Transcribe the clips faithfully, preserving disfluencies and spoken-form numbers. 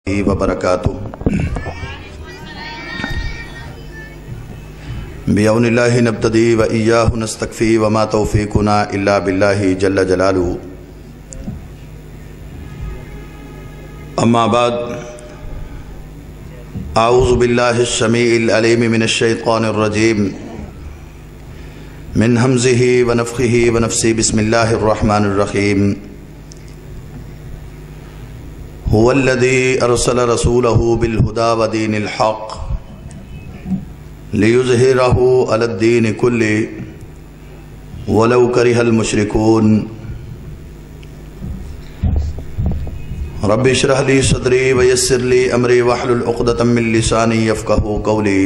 وبرکاتہ بعون اللہ نبتدی و ایاہ نستکفی وما توفیقنا الا باللہ جل جلالہ اما بعد اعوذ باللہ السمیع العلیم من الشیطان الرجیم من ہمزہ ونفخہ ونفثہ بسم اللہ الرحمن الرحیم هو الذي ارسل رسوله بالهدى ودين الحق ليظهره على الدين كله ولو كره المشركون رب اشرح لي صدري ويسر لي امري واحلل عقدة من لساني يفقهوا قولي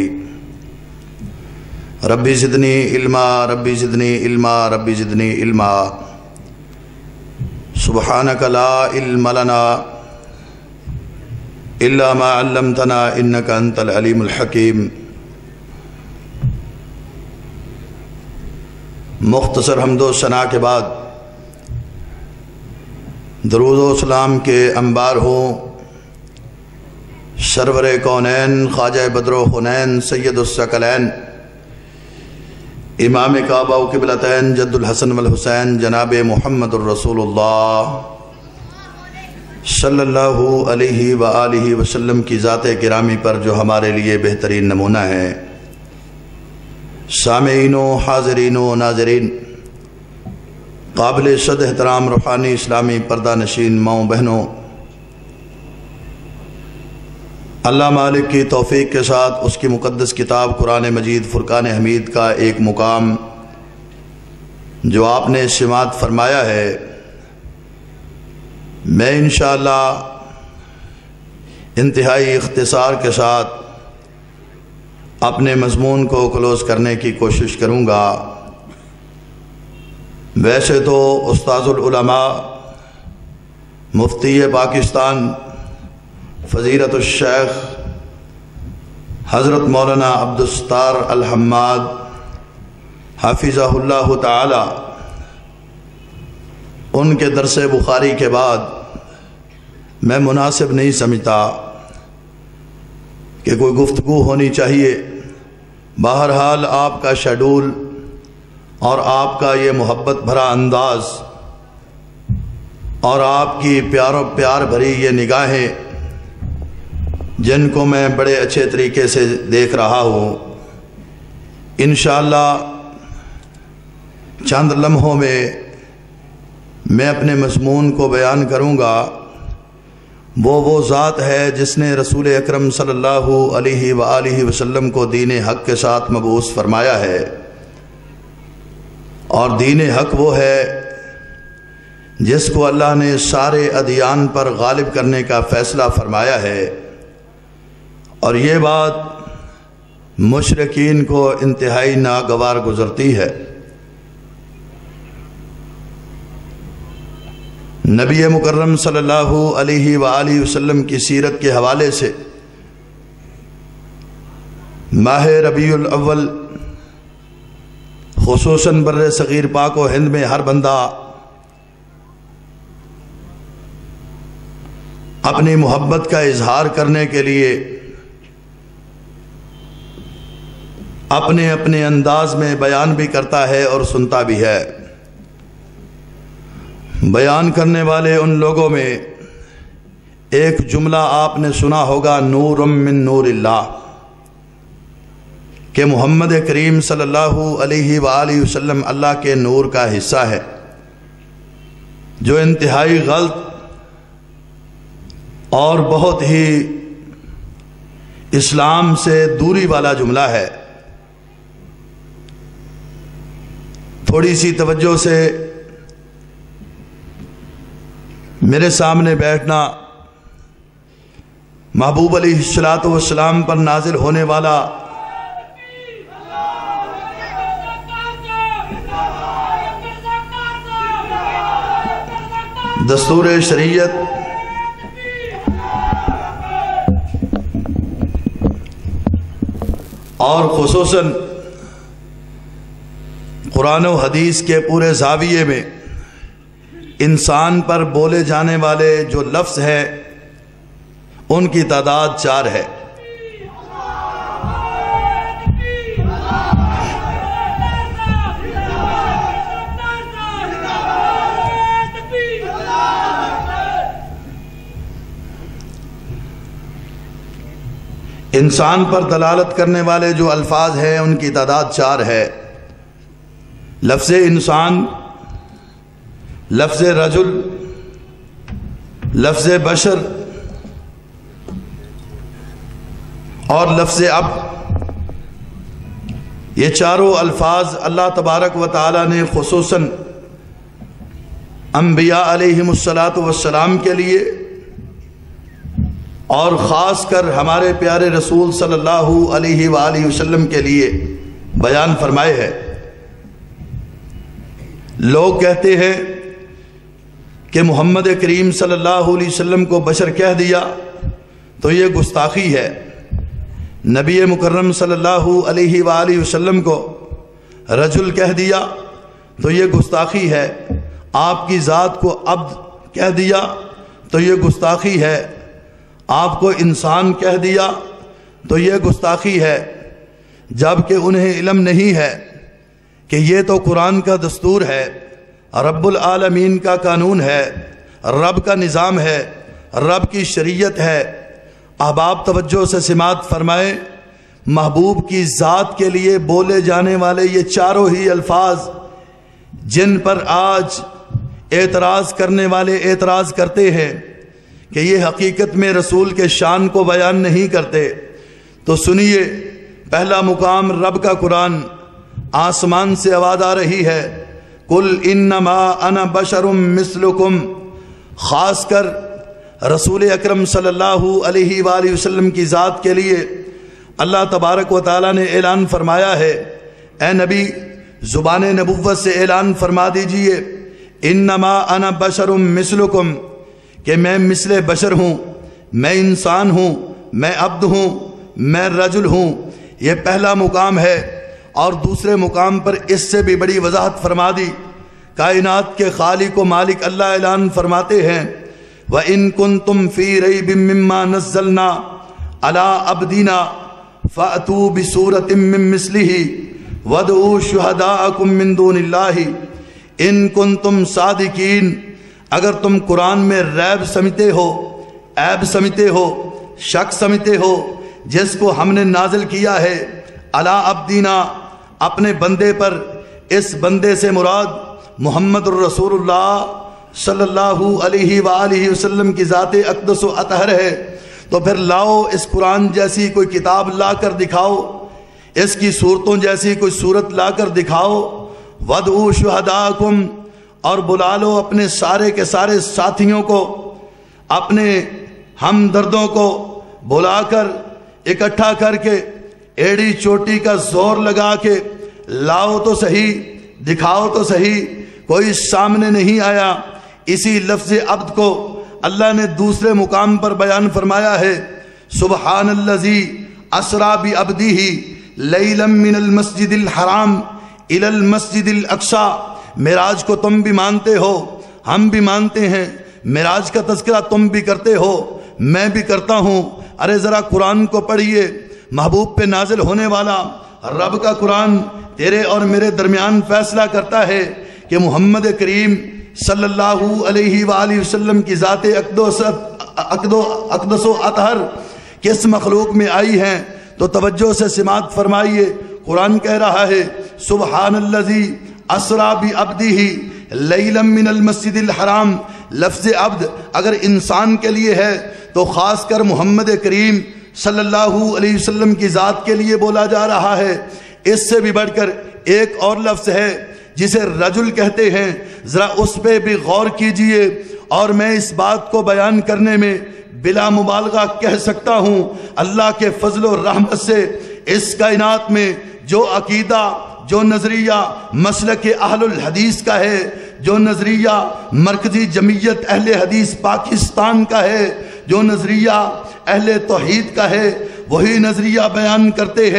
رب زدني علما رب زدني علما رب زدني علما سبحانك لا علم لنا الا ما علمتنا انك انت العلیم الحکیم۔ مختصر حمد و ثنا کے بعد درود و سلام کے انبار ہوں سرور کونین خواجہ بدر و حنین سید الثقلین امام کعبہ و قبلتین جد الحسن والحسین جناب محمد الرسول اللہ صلی اللہ علیہ وآلہ وسلم کی ذات گرامی پر جو ہمارے لیے بہترین نمونہ ہے۔ سامعین و حاضرین و ناظرین، قابل صد احترام روحانی اسلامی پردہ نشین ماؤں بہنوں، اللہ مالک کی توفیق کے ساتھ اس کی مقدس کتاب قرآن مجید فرقان حمید کا ایک مقام جو آپ نے سماعت فرمایا ہے، میں انشاءاللہ انتہائی اختصار کے ساتھ اپنے مضمون کو کلوز کرنے کی کوشش کروں گا۔ ویسے تو استاذ العلماء مفتی پاکستان فضیلت الشیخ حضرت مولانا عبدالستار الحماد حافظہ اللہ تعالی ان کے درس بخاری کے بعد میں مناسب نہیں سمجھتا کہ کوئی گفتگو ہونی چاہیے۔ بہرحال آپ کا شیڈول اور آپ کا یہ محبت بھرا انداز اور آپ کی پیار و پیار بھری یہ نگاہیں جن کو میں بڑے اچھے طریقے سے دیکھ رہا ہوں، انشاءاللہ چند لمحوں میں میں اپنے مضمون کو بیان کروں گا۔ وہ وہ ذات ہے جس نے رسول اکرم صلی اللہ علیہ وآلہ وسلم کو دین حق کے ساتھ مبعوث فرمایا ہے، اور دین حق وہ ہے جس کو اللہ نے سارے ادیان پر غالب کرنے کا فیصلہ فرمایا ہے، اور یہ بات مشرکین کو انتہائی ناگوار گزرتی ہے۔ نبی مکرم صلی اللہ علیہ وآلہ وسلم کی سیرت کے حوالے سے ماہ ربیع الاول خصوصاً بر صغیر پاک و ہند میں ہر بندہ اپنی محبت کا اظہار کرنے کے لیے اپنے اپنے انداز میں بیان بھی کرتا ہے اور سنتا بھی ہے۔ بیان کرنے والے ان لوگوں میں ایک جملہ آپ نے سنا ہوگا، نور من نور اللہ، کہ محمد کریم صلی اللہ علیہ وآلہ وسلم اللہ کے نور کا حصہ ہے، جو انتہائی غلط اور بہت ہی اسلام سے دوری والا جملہ ہے۔ تھوڑی سی توجہ سے میرے سامنے بیٹھنا محبوب علیہ الصلوۃ والسلام پر نازل ہونے والا دستور شریعت اور خصوصاً قرآن و حدیث کے پورے زاویے میں انسان پر بولے جانے والے جو لفظ ہے ان کی تعداد چار ہے۔ انسان پر دلالت کرنے والے جو الفاظ ہیں ان کی تعداد چار ہے۔ لفظ انسان، لفظ رجل، لفظ بشر اور لفظ عبد، یہ چاروں الفاظ اللہ تبارک و تعالی نے خصوصاً انبیاء علیہم الصلاۃ والسلام کے لیے اور خاص کر ہمارے پیارے رسول صلی اللہ علیہ وآلہ وسلم کے لیے بیان فرمائے ہیں۔ لوگ کہتے ہیں کہ محمد کریم صلی اللہ علیہ وسلم کو بشر کہہ دیا تو یہ گستاخی ہے، نبی مکرم صلی اللہ علیہ وآلہ وسلم کو رجل کہہ دیا تو یہ گستاخی ہے، آپ کی ذات کو عبد کہہ دیا تو یہ گستاخی ہے، آپ کو انسان کہہ دیا تو یہ گستاخی ہے، جبکہ انہیں علم نہیں ہے کہ یہ تو قرآن کا دستور ہے، رب العالمین کا قانون ہے، رب کا نظام ہے، رب کی شریعت ہے۔ احباب توجہ سے سماعت فرمائیں، محبوب کی ذات کے لیے بولے جانے والے یہ چاروں ہی الفاظ جن پر آج اعتراض کرنے والے اعتراض کرتے ہیں کہ یہ حقیقت میں رسول کے شان کو بیان نہیں کرتے، تو سنیے، پہلا مقام رب کا قرآن، آسمان سے آواز آ رہی ہے، قل انما انا بشر مثلکم۔ خاص کر رسول اکرم صلی اللہ علیہ وآلہ وسلم کی ذات کے لیے اللہ تبارک و تعالی نے اعلان فرمایا ہے، اے نبی زبان نبوت سے اعلان فرما دیجئے، انما انا بشر مثلکم، کہ میں مثل بشر ہوں، میں انسان ہوں، میں عبد ہوں، میں رجل ہوں۔ یہ پہلا مقام ہے، اور دوسرے مقام پر اس سے بھی بڑی وضاحت فرما دی، کائنات کے خالق و مالک اللہ اعلان فرماتے ہیں، وَإِن كُنتُمْ فِي رَيْبٍ مِّمَّا نَزَّلْنَا عَلَىٰ عَبْدِنَا فَأْتُوا بِسُورَةٍ مِّن مِّثْلِهِ وَادْعُوا شُهَدَاءَكُم مِّن دُونِ اللَّهِ إِن كُنتُمْ صَادِقِينَ۔ اگر تم قرآن میں ریب سمجھتے ہو، عیب سمجھتے ہو، شک سمجھتے ہو، جس کو ہم نے نازل کیا ہے علی عبدینا، اپنے بندے پر، اس بندے سے مراد محمد الرسول اللہ صلی اللہ علیہ وآلہ وسلم کی ذات اقدس و اطہر ہے، تو پھر لاؤ اس قرآن جیسی کوئی کتاب لا کر دکھاؤ، اس کی صورتوں جیسی کوئی صورت لا کر دکھاؤ، وَادْعُوا شُهَدَاءَكُمْ، اور بلا لو اپنے سارے کے سارے ساتھیوں کو، اپنے ہمدردوں کو بلا کر اکٹھا کر کے ایڑی چوٹی کا زور لگا کے لاؤ تو صحیح، دکھاؤ تو صحیح، کوئی سامنے نہیں آیا۔ اسی لفظ عبد کو اللہ نے دوسرے مقام پر بیان فرمایا ہے، سبحان الذی اسریٰ بعبدہ لیلا من المسجد الحرام الی المسجد الاقصی۔ معراج کو تم بھی مانتے ہو، ہم بھی مانتے ہیں، معراج کا تذکرہ تم بھی کرتے ہو، میں بھی کرتا ہوں۔ ارے ذرا قرآن کو پڑھیے، محبوب پہ نازل ہونے والا رب کا قرآن تیرے اور میرے درمیان فیصلہ کرتا ہے کہ محمد کریم صلی اللہ علیہ وآلہ وسلم کی ذات اقدس و اطہر کس مخلوق میں آئی ہیں۔ تو توجہ سے سماعت فرمائیے، قرآن کہہ رہا ہے، سبحان الذی اسریٰ بعبدہ لیلا من المسجد الحرام۔ لفظ عبد اگر انسان کے لیے ہے تو خاص کر محمد کریم صلی اللہ علیہ وسلم کی ذات کے لیے بولا جا رہا ہے۔ اس سے بھی بڑھ کر ایک اور لفظ ہے جسے رجل کہتے ہیں، ذرا اس پہ بھی غور کیجئے، اور میں اس بات کو بیان کرنے میں بلا مبالغہ کہہ سکتا ہوں، اللہ کے فضل و رحمت سے اس کائنات میں جو عقیدہ، جو نظریہ مسلک اہل الحدیث کا ہے، جو نظریہ مرکزی جمعیت اہل حدیث پاکستان کا ہے، جو نظریہ اہل توحید کا ہے، وہی نظریہ بیان کرتے ہیں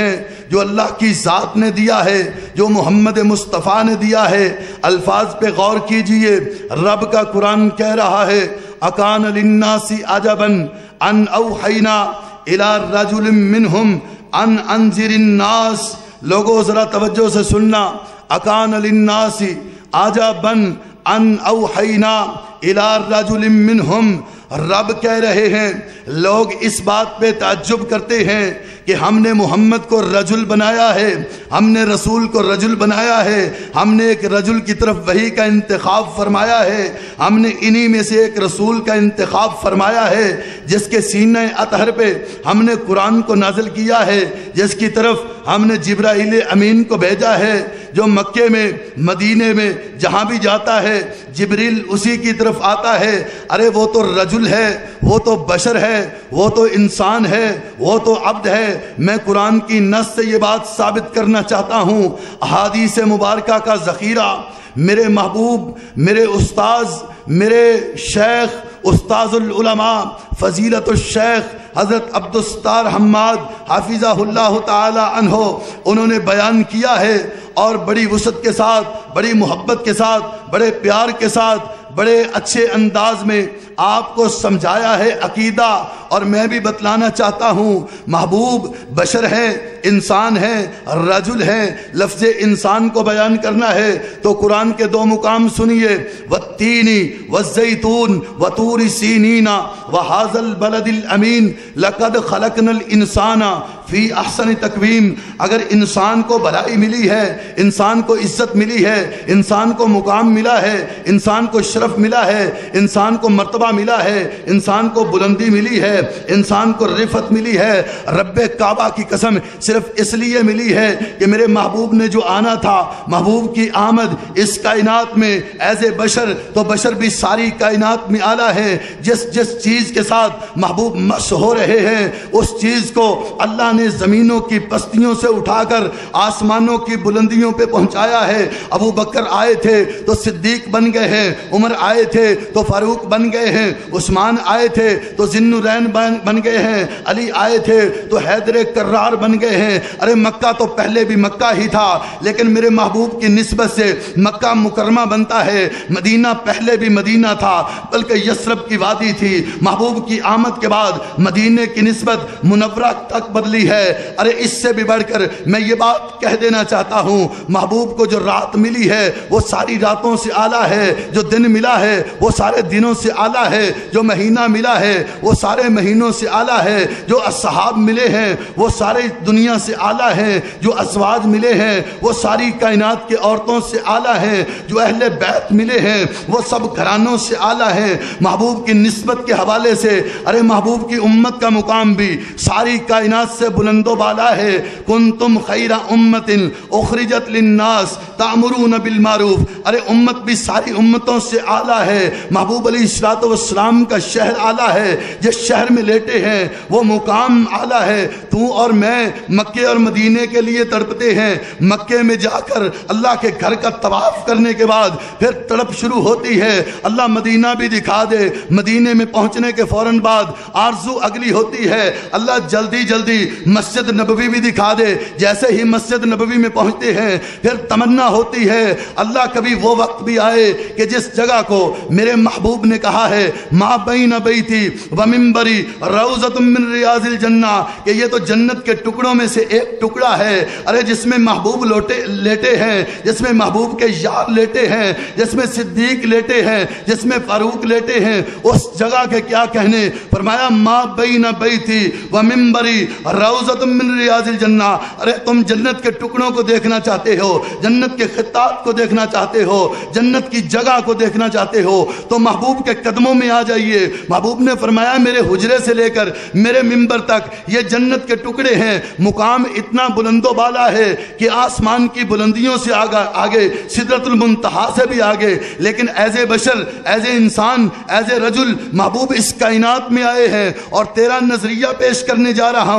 جو اللہ کی ذات نے دیا ہے، جو محمد مصطفیٰ نے دیا ہے۔ الفاظ پہ غور کیجئے، رب کا قرآن کہہ رہا ہے اکان للناس عجبا ان اوحینا الی رجل منہم ان انذر الناس۔ لوگوں ذرا توجہ سے سننا، اکان للناس عجبا ان اوحینا الی رجل منہم۔ رب کہہ رہے ہیں لوگ اس بات پہ تعجب کرتے ہیں کہ ہم نے محمد کو رجل بنایا ہے، ہم نے رسول کو رجل بنایا ہے، ہم نے ایک رجل کی طرف وحی کا انتخاب فرمایا ہے، ہم نے انہی میں سے ایک رسول کا انتخاب فرمایا ہے جس کے سینہ اطہر پہ ہم نے قرآن کو نازل کیا ہے، جس کی طرف ہم نے جبرائیل امین کو بھیجا ہے، جو مکے میں مدینے میں جہاں بھی جاتا ہے جبریل اسی کی طرف آتا ہے۔ ارے وہ تو رجل ہے، وہ تو بشر ہے، وہ تو انسان ہے، وہ تو عبد ہے۔ میں قرآن کی نص سے یہ بات ثابت کرنا چاہتا ہوں، احادیث مبارکہ کا ذخیرہ میرے محبوب، میرے استاذ، میرے شیخ، استاذ العلماء، فضیلت الشیخ حضرت عبدالستار حماد حافظہ اللہ تعالی عنہ انہوں نے بیان کیا ہے، اور بڑی وسعت کے ساتھ، بڑی محبت کے ساتھ، بڑے پیار کے ساتھ، بڑے اچھے انداز میں آپ کو سمجھایا ہے عقیدہ۔ اور میں بھی بتلانا چاہتا ہوں، محبوب بشر ہے، انسان ہے، رجل ہے۔ لفظ انسان کو بیان کرنا ہے تو قرآن کے دو مقام سنیے، والتین والزیتون وطور سینین وہذا البلد الامین لقد خلقنا الانسان فی احسن تقویم۔ اگر انسان کو بھلائی ملی ہے، انسان کو عزت ملی ہے، انسان کو مقام ملا ہے، انسان کو شرف ملا ہے، انسان کو مرتبہ ملا ہے، انسان کو بلندی ملی ہے، انسان کو رفعت ملی ہے، رب کعبہ کی قسم صرف اس لیے ملی ہے کہ میرے محبوب نے جو آنا تھا، محبوب کی آمد اس کائنات میں ایز اے بشر، تو بشر بھی ساری کائنات میں آلہ ہے۔ جس جس چیز کے ساتھ محبوب مس ہو رہے ہیں اس چیز کو اللہ نے زمینوں کی پستیوں سے اٹھا کر آسمانوں کی بلندیوں پہ پہنچایا ہے۔ ابو بکر آئے تھے تو صدیق بن گئے ہیں، عمر آئے تھے تو فاروق بن گئے ہیں، عثمان آئے تھے تو ذی النورین بن گئے ہیں، علی آئے تھے تو حیدر کرار بن گئے ہیں۔ ارے مکہ تو پہلے بھی مکہ ہی تھا، لیکن میرے محبوب کی نسبت سے مکہ مکرمہ بنتا ہے۔ مدینہ پہلے بھی مدینہ تھا، بلکہ یثرب کی وادی تھی۔ محبوب کی آمد کے بعد مدینے کی نسبت منورہ تک بدلی ہے۔ ارے اس سے بھی بڑھ کر میں یہ بات کہہ دینا چاہتا ہوں، محبوب کو جو رات ملی ہے وہ ساری راتوں سے اعلیٰ ہے، جو دن ملا ہے وہ سارے دنوں سے اعلیٰ ہے، جو مہینہ ملا ہے وہ سارے مہینوں سے اعلیٰ ہے، جو اصحاب ملے ہیں وہ سارے دنیا سے اعلیٰ ہیں، جو ازواج ملے ہیں وہ ساری کائنات کے عورتوں سے اعلیٰ ہیں، جو اہل بیت ملے ہیں وہ سب گھرانوں سے اعلیٰ ہیں۔ محبوب کی نسبت کے حوالے سے ارے محبوب کی امت کا مقام بھی ساری کائنات سے بلند و بالا ہے۔ کنتم خیر امت اخرجت للناس تأمرون بالمعروف۔ ارے امت بھی ساری امتوں سے اعلیٰ ہے۔ محبوب علیہ الصلوۃ والسلام کا شہر اعلیٰ ہے، جس شہر میں لیٹے ہیں وہ مقام اعلیٰ ہے۔ تو اور میں مکے اور مدینے کے لیے تڑپتے ہیں، مکے میں جا کر اللہ کے گھر کا طواف کرنے کے بعد پھر تڑپ شروع ہوتی ہے، اللہ مدینہ بھی دکھا دے۔ مدینے میں پہنچنے کے فوراً بعد آرزو اگلی ہوتی ہے، اللہ جلدی جلدی مسجد نبوی بھی دکھا دے۔ جیسے ہی مسجد نبوی میں پہنچتے ہیں پھر تمنا ہوتی ہے اللہ کبھی وہ وقت بھی آئے کہ جس جگہ کو میرے محبوب نے کہا ہے ما بین بیتی و منبری روضۃ من ریاض الجنہ، کہ یہ تو جنت کے ٹکڑوں میں سے ایک ٹکڑا ہے۔ ارے جس میں محبوب لوٹے لیٹے ہیں، جس میں محبوب کے یار لیٹے ہیں، جس میں صدیق لیٹے ہیں، جس میں فاروق لیٹے ہیں، اس جگہ کے کیا کہنے، فرمایا ما بین بیتی و منبری روضۃ من ریاض الجنہ۔ ارے تم جنت کے ٹکڑوں کو دیکھنا چاہتے ہو، جنت کے خطات کو دیکھنا چاہتے ہو، جنت کی جگہ کو دیکھنا چاہتے ہو تو محبوب کے قدموں میں آ جائیے۔ محبوب نے فرمایا میرے حجرے سے لے کر میرے منبر تک یہ جنت کے ٹکڑے ہیں، مقام اتنا بلند و بالا ہے کہ آسمان کی بلندیوں سے آگا آگے، سدرۃ المنتہا سے بھی آگے، لیکن ایز اے بشر، ایز اے انسان، ایز اے رجل محبوب اس کائنات میں آئے ہیں۔ اور تیرا نظریہ پیش کرنے جا رہا ہوں،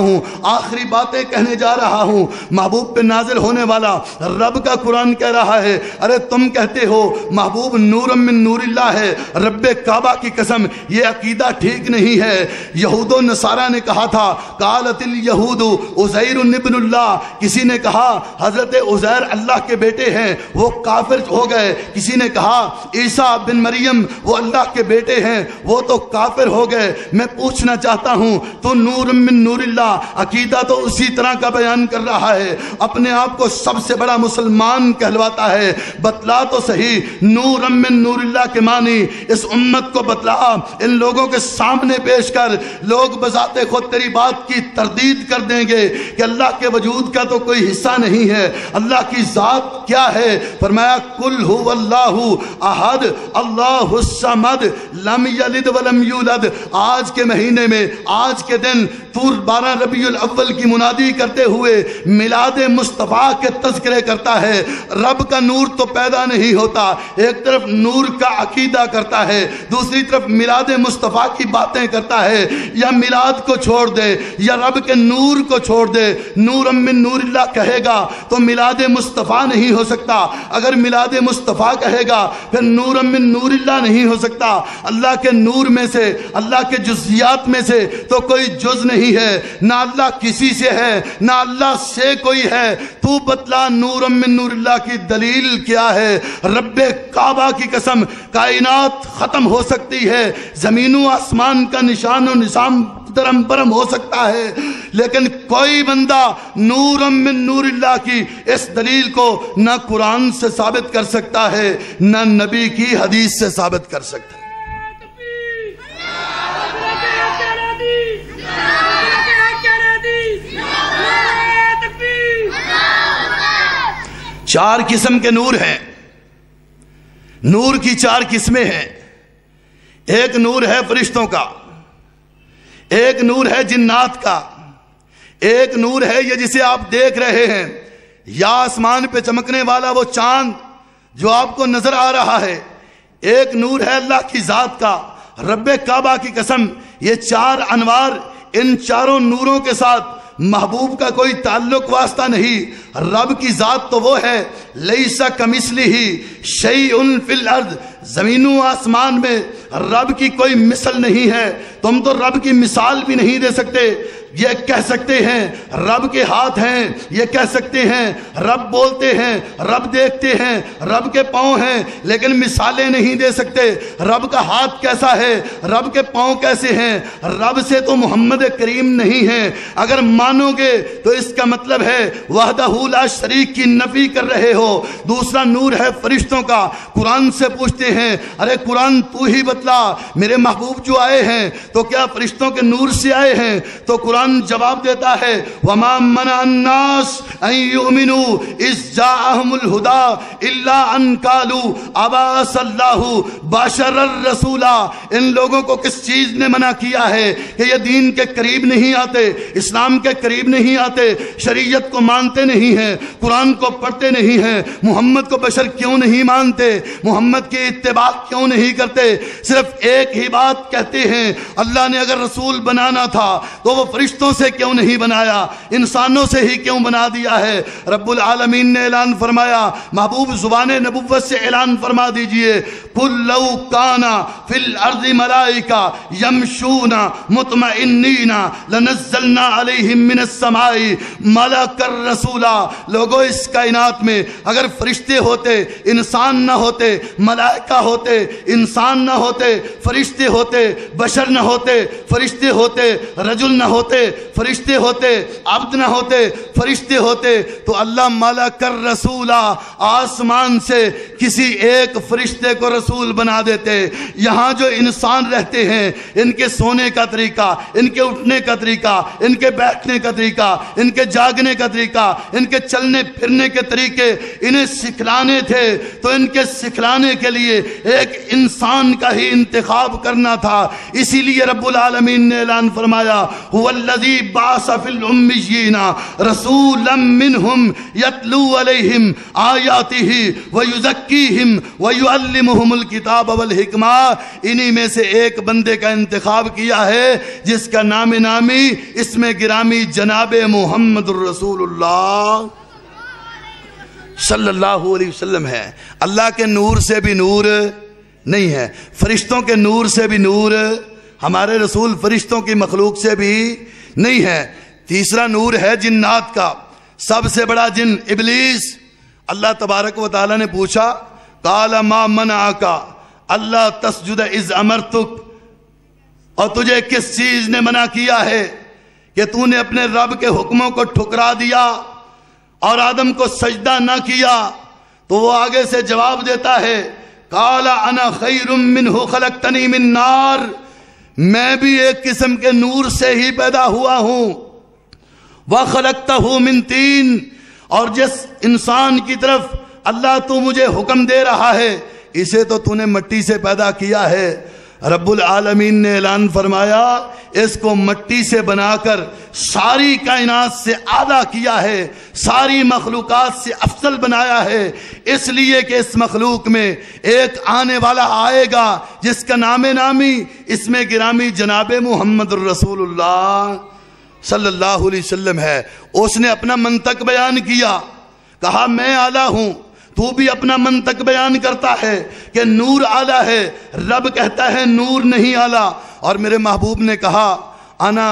آخری باتیں کہنے جا رہا ہوں۔ محبوب پہ نازل ہونے والا رب کا قرآن کہہ رہا ہے، ارے تم کہتے ہو محبوب نور من نور اللہ ہے، رب کعبہ کی قسم یہ عقیدہ ٹھیک نہیں ہے۔ یہود و نصارہ نے کہا تھا قالت الیہود عزیر ابن اللہ، کسی نے کہا حضرت عزیر اللہ کے بیٹے ہیں، وہ کافر ہو گئے۔ کسی نے کہا عیسیٰ بن مریم وہ اللہ کے بیٹے ہیں، وہ تو کافر ہو گئے۔ میں پوچھنا چاہتا ہوں تو نور من نور اللہ عقیدہ تو اسی طرح کا بیان کر رہا ہے، اپنے آپ کو سب سے بڑا مسلمان کہلواتا ہے، بتلا تو صحیح نور من نور اللہ کے معنی اس امت کو بتلا، ان لوگوں کے سامنے پیش کر۔ لوگ بذات خود تیری بات کی تردید کر دیں گے کہ اللہ کے وجود کا تو کوئی حصہ نہیں ہے، اللہ کی ذات کیا ہے؟ فرمایا قل هو اللہ احد اللہ الصمد لم یلد ولم یولد۔ آج کے مہینے میں، آج کے دن تو بارہ ربیع الاول کی منادی کرتے ہوئے میلاد مصطفیٰ کے تذکرے کرتا ہے۔ رب کا نور تو پیدا نہیں ہوتا، ایک طرف نور کا عقیدہ کرتا ہے، دوسری طرف میلاد مصطفیٰ کی باتیں کرتا ہے۔ یا میلاد کو چھوڑ دے یا رب کے نور کو چھوڑ دے، نور من نور اللہ کہے گا تو میلاد مصطفیٰ نہیں ہو سکتا، اگر میلاد مصطفیٰ کہے گا پھر نور من نور اللہ نہیں ہو سکتا۔ اللہ کے نور میں سے، اللہ کے جزیات میں سے تو کوئی جز نہیں ہے، نہ اللہ کسی سے ہے نہ اللہ سے کوئی ہے۔ تو بتلا نور من نور اللہ کی دلیل کیا ہے؟ رب کعبہ کی قسم کائنات ختم ہو سکتی ہے، زمین و آسمان کا نشان و نظام درم برم ہو سکتا ہے، لیکن کوئی بندہ نور من نور اللہ کی اس دلیل کو نہ قرآن سے ثابت کر سکتا ہے نہ نبی کی حدیث سے ثابت کر سکتا ہے۔ چار قسم کے نور ہیں، نور کی چار قسمیں ہیں۔ ایک نور ہے فرشتوں کا، ایک نور ہے جنات کا، ایک نور ہے یہ جسے آپ دیکھ رہے ہیں، یا آسمان پہ چمکنے والا وہ چاند جو آپ کو نظر آ رہا ہے، ایک نور ہے اللہ کی ذات کا۔ رب کعبہ کی قسم یہ چار انوار، ان چاروں نوروں کے ساتھ محبوب کا کوئی تعلق واسطہ نہیں۔ رب کی ذات تو وہ ہے لیس کمثلہ شیء فی الارض، زمین و آسمان میں رب کی کوئی مثل نہیں ہے۔ تم تو رب کی مثال بھی نہیں دے سکتے۔ یہ کہہ سکتے ہیں رب کے ہاتھ ہیں، یہ کہہ سکتے ہیں رب بولتے ہیں، رب دیکھتے ہیں، رب کے پاؤں ہیں، لیکن مثالیں نہیں دے سکتے۔ رب کا ہاتھ کیسا ہے، رب کے پاؤں کیسے ہیں؟ رب سے تو محمد کریم نہیں ہے۔ اگر مانو گے تو اس کا مطلب ہے وحدہ لا شریک کی نفی کر رہے ہو۔ دوسرا نور ہے فرشتوں کا۔ قرآن سے پوچھتے ہیں ارے قرآن تو ہی بتلا، میرے محبوب جو آئے ہیں تو کیا فرشتوں کے نور سے آئے ہیں؟ تو قرآن جواب دیتا ہے وَمَا مَنَعَ النَّاسَ أَن يُؤْمِنُوا إِذْ جَاءَهُمُ الْهُدَىٰ إِلَّا أَن قَالُوا أَبَعَثَ اللَّهُ بَشَرًا رَسُولًا۔ ان لوگوں کو کس چیز نے منع کیا ہے کہ یہ دین کے قریب نہیں آتے، اسلام کے قریب نہیں آتے، شریعت کو مانتے نہیں ہیں، قرآن کو پڑھتے نہیں ہیں، محمد کو بشر کیوں نہیں مانتے، محمد کی اتباع کیوں نہیں کرتے؟ صرف ایک ہی بات کہتے ہیں اللہ نے اگر رسول بنانا تھا تو وہ فرشتوں سے کیوں نہیں بنایا، انسانوں سے ہی کیوں بنا دیا ہے؟ رب العالمین نے اعلان فرمایا، محبوب زبان نبوت سے اعلان فرما دیجئے قُلْ لَوْ كَانَ فِي الْأَرْضِ مَلَائِكَةٌ يَمْشُونَ مُطْمَئِنِّينَ لَنَزَّلْنَا عَلَيْهِم مِّنَ السَّمَاءِ مَلَكًا رَسُولًا۔ لوگوں اس کائنات میں اگر فرشتے ہوتے، انسان نہ ہوتے، ملائکہ ہوتے، انسان نہ ہوتے، فرشتے ہوتے، بشر نہ ہوتے، فرشتے ہوتے، رجل نہ ہوتے، فرشتے ہوتے، عبد نہ ہوتے، فرشتے ہوتے، تو اللہ ملک الرسولہ آسمان سے کسی ایک فرشتے کو رسول بنا دیتے۔ یہاں جو انسان رہتے ہیں ان کے سونے کا طریقہ، ان کے اٹھنے کا طریقہ، ان کے بیٹھنے کا طریقہ، ان کے جاگنے کا طریقہ، ان کے چلنے پھرنے کے طریقے انہیں سکھلانے تھے، تو ان کے سکھلانے کے لیے ایک انسان کا ہی انتخاب کرنا تھا۔ اسی لیے رب العالمین نے اعلان فرمایا هو الذی بعث فی الامیین رسولا منہم یتلو علیہم آیاتہ ویزکیہم ویعلمہم الکتاب والحکمہ۔ انہی میں سے ایک بندے کا انتخاب کیا ہے جس کا نام نامی اس میں گرامی جناب محمد الرسول اللہ صلی اللہ علیہ وسلم ہے۔ اللہ کے نور سے بھی نور نہیں ہے، فرشتوں کے نور سے بھی نور، ہمارے رسول فرشتوں کی مخلوق سے بھی نہیں ہے۔ تیسرا نور ہے جنات کا، سب سے بڑا جن ابلیس۔ اللہ تبارک و تعالی نے پوچھا قال ما منعک اللہ تسجد اذ امرتک، اور تجھے کس چیز نے منع کیا ہے کہ تو نے اپنے رب کے حکموں کو ٹھکرا دیا اور آدم کو سجدہ نہ کیا؟ تو وہ آگے سے جواب دیتا ہے قال انا خیر منہ خلقتنی من نار، میں بھی ایک قسم کے نور سے ہی پیدا ہوا ہوں۔ وخلقتہ من طین، اور جس انسان کی طرف اللہ تو مجھے حکم دے رہا ہے اسے تو تو نے مٹی سے پیدا کیا ہے۔ رب العالمین نے اعلان فرمایا اس کو مٹی سے بنا کر ساری کائنات سے اعلیٰ کیا ہے، ساری مخلوقات سے افضل بنایا ہے، اس لیے کہ اس مخلوق میں ایک آنے والا آئے گا جس کا نام نامی اس میں گرامی جناب محمد الرسول اللہ صلی اللہ علیہ وسلم ہے۔ اس نے اپنا منطق بیان کیا، کہا میں اعلیٰ ہوں، تو بھی اپنا منطق بیان کرتا ہے کہ نور اعلیٰ ہے، رب کہتا ہے نور نہیں اعلیٰ۔ اور میرے محبوب نے کہا انا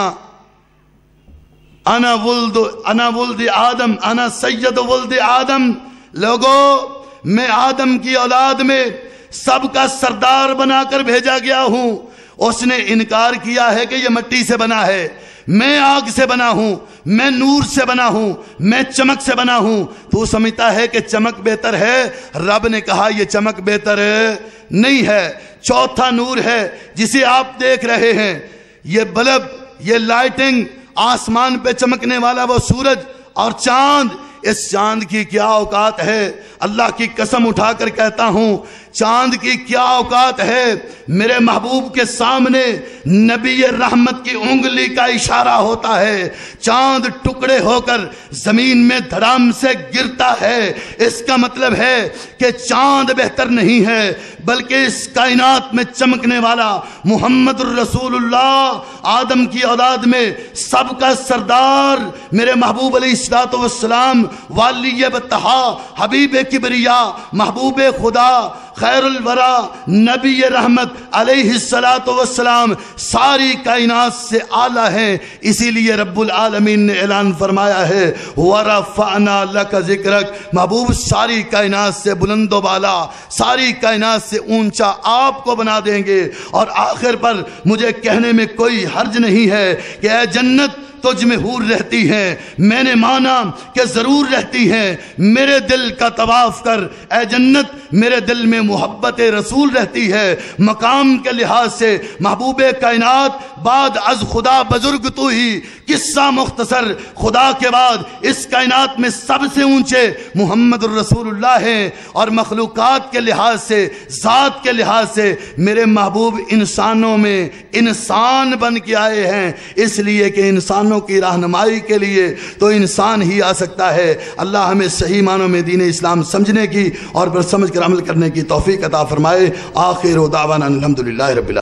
انا ولد انا ولد آدم انا سید ولد آدم، لوگو میں آدم کی اولاد میں سب کا سردار بنا کر بھیجا گیا ہوں۔ اس نے انکار کیا ہے کہ یہ مٹی سے بنا ہے، میں آگ سے بنا ہوں، میں نور سے بنا ہوں، میں چمک سے بنا ہوں۔ تو سمجھتا ہے کہ چمک بہتر ہے، رب نے کہا یہ چمک بہتر نہیں ہے۔ چوتھا نور ہے جسے آپ دیکھ رہے ہیں، یہ بلب، یہ لائٹنگ، آسمان پہ چمکنے والا وہ سورج اور چاند، اس چاند کی کیا اوقات ہے؟ اللہ کی قسم اٹھا کر کہتا ہوں چاند کی کیا اوقات ہے؟ میرے محبوب کے سامنے نبی رحمت کی انگلی کا اشارہ ہوتا ہے، چاند ٹکڑے ہو کر زمین میں دھڑام سے گرتا ہے۔ اس کا مطلب ہے کہ چاند بہتر نہیں ہے بلکہ اس کائنات میں چمکنے والا محمد الرسول اللہ، آدم کی اولاد میں سب کا سردار، میرے محبوب علیہ الصلوۃ والسلام، والی بطحا، حبیب کبریا، محبوب خدا، خیر الورا، نبی رحمت علیہ الصلوۃ والسلام ساری کائنات سے اعلیٰ ہیں۔ اسی لیے رب العالمین نے اعلان فرمایا ہے وَرَفَعْنَا لَكَ ذِكْرَكَ، محبوب ساری کائنات سے بلند و بالا، ساری کائنات سے اونچا آپ کو بنا دیں گے۔ اور آخر پر مجھے کہنے میں کوئی حرج نہیں ہے کہ اے جنت تجھ میں حور رہتی ہیں، میں نے مانا کہ ضرور رہتی ہیں، میرے دل کا طواف کر اے جنت، میرے دل میں محبت رسول رہتی ہے۔ مقام کے لحاظ سے محبوب کائنات بعد از خدا بزرگ تو ہی، قصہ مختصر، خدا کے بعد اس کائنات میں سب سے اونچے محمد الرسول اللہ ہیں، اور مخلوقات کے لحاظ سے، ذات کے لحاظ سے میرے محبوب انسانوں میں انسان بن کے آئے ہیں، اس لیے کہ انسان کی رہنمائی کے لیے تو انسان ہی آ سکتا ہے۔ اللہ ہمیں صحیح معنوں میں دین اسلام سمجھنے کی اور پھر سمجھ کر عمل کرنے کی توفیق عطا فرمائے۔ آخر دعوانا الحمدللہ رب العالمین۔